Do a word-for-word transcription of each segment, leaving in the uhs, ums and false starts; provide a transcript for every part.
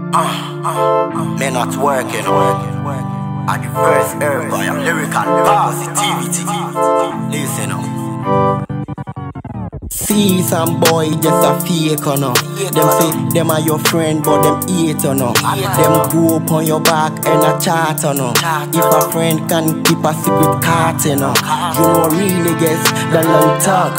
Uh, uh, uh, me not working, working, working. At the first herb, I am lyrical positivity. Listen up. See some boy just a fake or no. Them say them are your friend but them hate or no. Them go up on your back and a chat or no. If a friend can keep a secret card you know, you know really guess the long talk.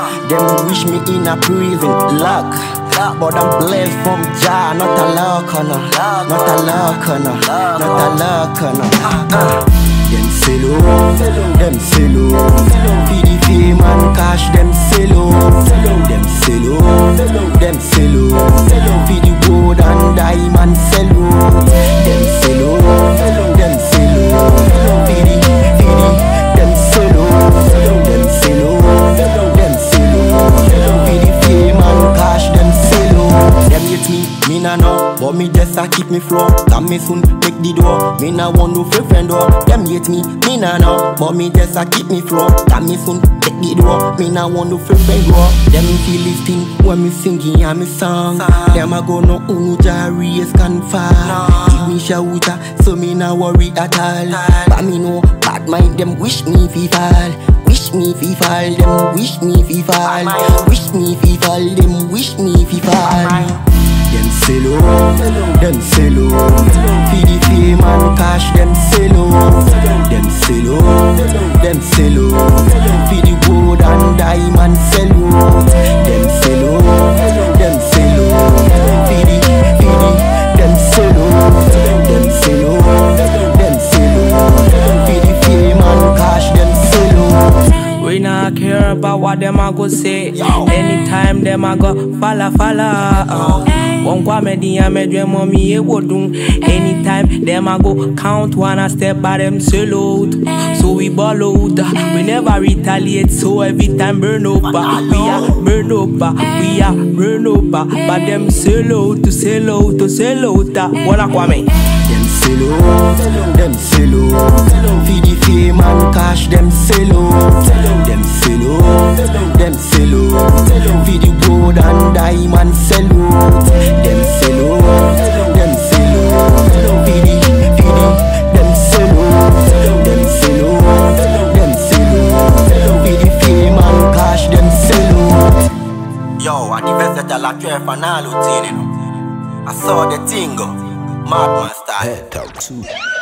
Them wish me in a prison luck. But I'm blessed from Jah, not a luck or no. Not a luck or no. Not a luck or no. uh. Them sell out, them sell out. P D fame and cash, them sell out. Them sell out, them sell out. P D gold and diamond sell out. Them sell out, them sell out. P D, P D, them sell out. Them sell out, them sell out. P D fame and cash, them sell out. Them hate me, me nah know, but me just a keep me flow. Come me soon take the door. Me nah want no free friend door. Them hate me, me nah know, but me just a keep me flow. Come me soon take the door. Me nah want no free friend door. Them feel this thing when me singing and me song. Them a go no unu jarius can fall. Give me shouter, so me nah worry at all. But me know bad mind them wish me fi fall. Wish me fi fall, them wish me fi fall. Wish me fi fall, them wish me fi fall. Them sell out, them sell out. P D fame and cash, them sell out. Them sell out, them sell out. P D gold and diamond sell out. Them sell out, them sell out. P D, P D, them sell out. Them sell out, them sell out. P D fame and cash, them sell out. We not care about what them a go say. Anytime them a go falla falla. Uh. One kwa me di a me dream on me e wodun. Anytime them a go count one a step by them sell out. So we ball out, we never retaliate. So every time burn over, we are burn over, we are burn over. But them sell out to sell out to sell out. Wanna kwa me? Them sell out, them sell out. P D fame and cash, them sell out. Them sell out, them sell out. P D gold and diamond sell out. Them sell out, them sell out. P D, P D, them sell out. Them sell out, them sell out. P D fame and cash, them sell out. Yo, I the versatile a care for now routine. I saw the thing go. Madman style. Head talk too.